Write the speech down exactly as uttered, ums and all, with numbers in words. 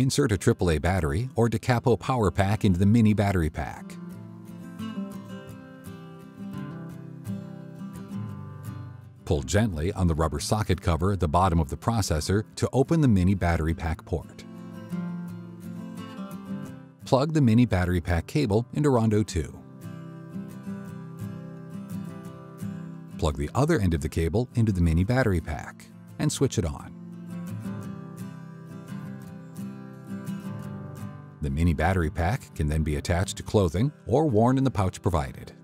Insert a triple A battery or decapo power pack into the mini battery pack. Pull gently on the rubber socket cover at the bottom of the processor to open the mini battery pack port. Plug the mini battery pack cable into Rondo two. Plug the other end of the cable into the mini battery pack and switch it on. The mini battery pack can then be attached to clothing or worn in the pouch provided.